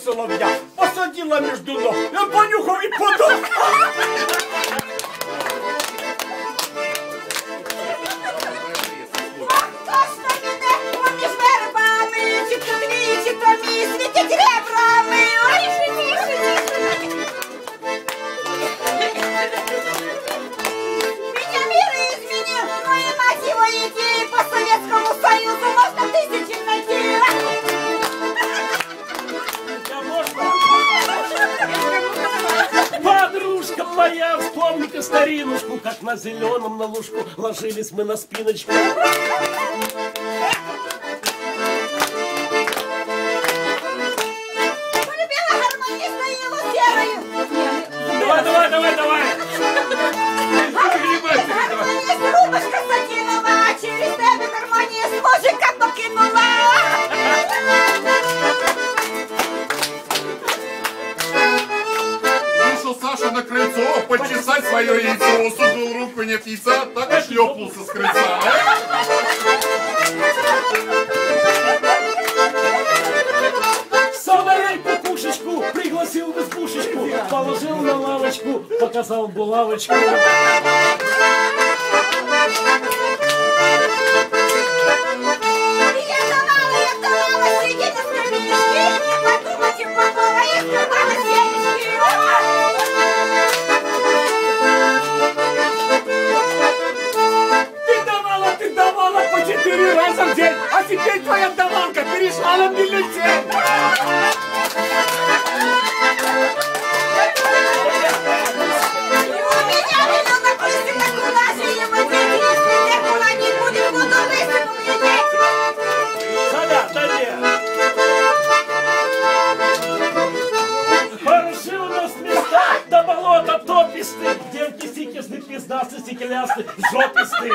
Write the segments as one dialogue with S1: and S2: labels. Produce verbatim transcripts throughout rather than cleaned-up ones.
S1: солов'я, посадила между ног, я понюхав і подох.
S2: Моя, вспомни-ка старинушку, как на зеленом на лужку ложились мы на спиночку.
S3: Полюбила гармониста его серую.
S2: Давай, давай, давай, давай.
S3: Гармонист, рубашка сатинова, через тебе гармонист мужика покинула.
S4: Саша на крыльцо почесать свое яйцо, сунул руку, нет яйца, так и шлепнулся с крыльца.
S2: Соловей кукушечку пригласил в избушечку, положил на лавочку, показал булавочку.
S1: Четыре раза в день, а теперь твоя давалка перешла на бюллетень.
S2: Хороши у нас места до болота тописты, девки сикисты, пиздасты, сикелясты, жописты.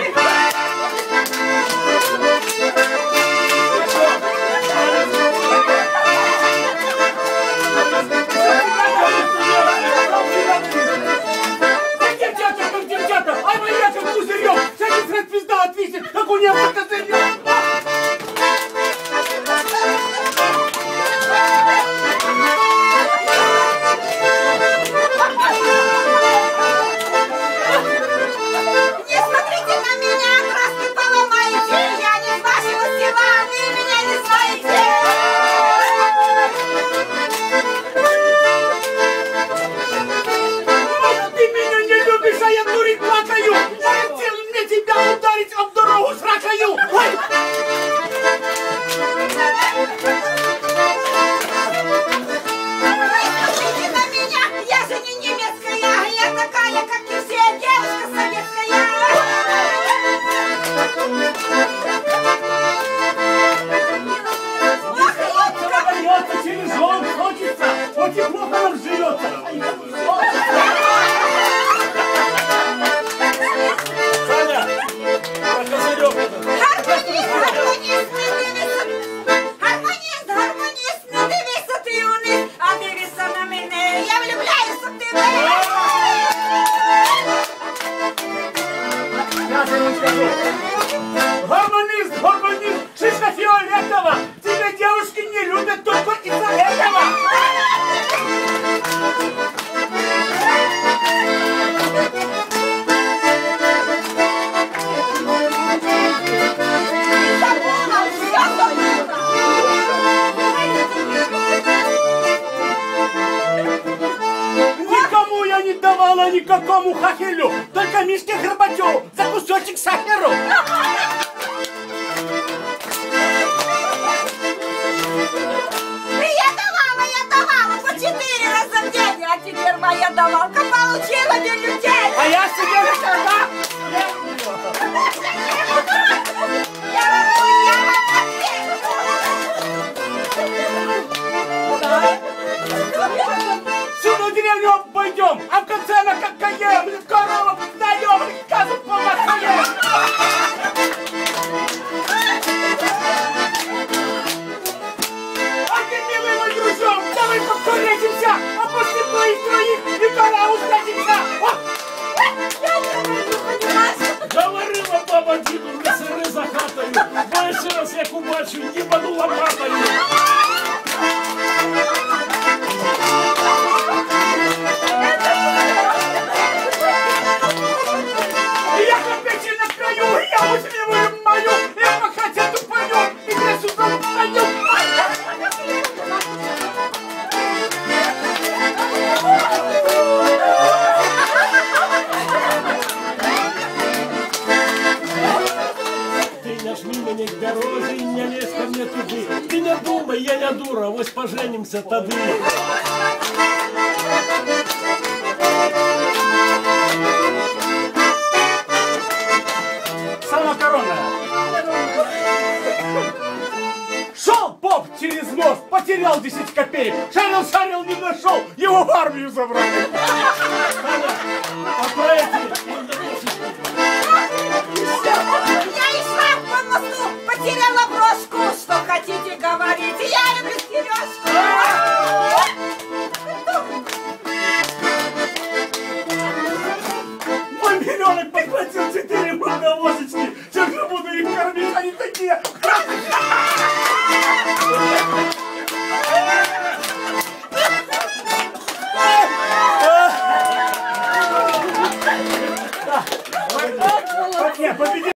S1: Гармонист, гармонист, шишка фиолетова, тебя девушки не любят только из-за этого. Никому я не давала никакому хахелю, только Мишке Горбачеву за кусочек сахару.
S3: Я давала, я давала по четыре раза в день, а теперь моя давалка получила бюллетень.
S1: А я себе рассказал.
S3: Я могу, я
S1: Всю деревню обойдем, а в конце она как каем, корова вдаем, газу помахаем. А ты, милый мой дружок, давай покурятимся, а после твоих троих и корову сдадимся.
S2: Говорила баба діду, не сири за хатою, бо ще раз як убачу, їбану лопатою. Мама, я не дура, ось поженимся тады.
S1: Сама корона. Шел поп через мост, потерял десять копеек. Шарил, шарил, не нашел, его в армию забрали.
S2: А про эти...
S3: Я и шаг по мосту потеряла брошку. Что хотите говорить, я люблю сережку.
S1: Мой миллионок подхватил четыре многовозочки. Чем же буду их кормить? Они такие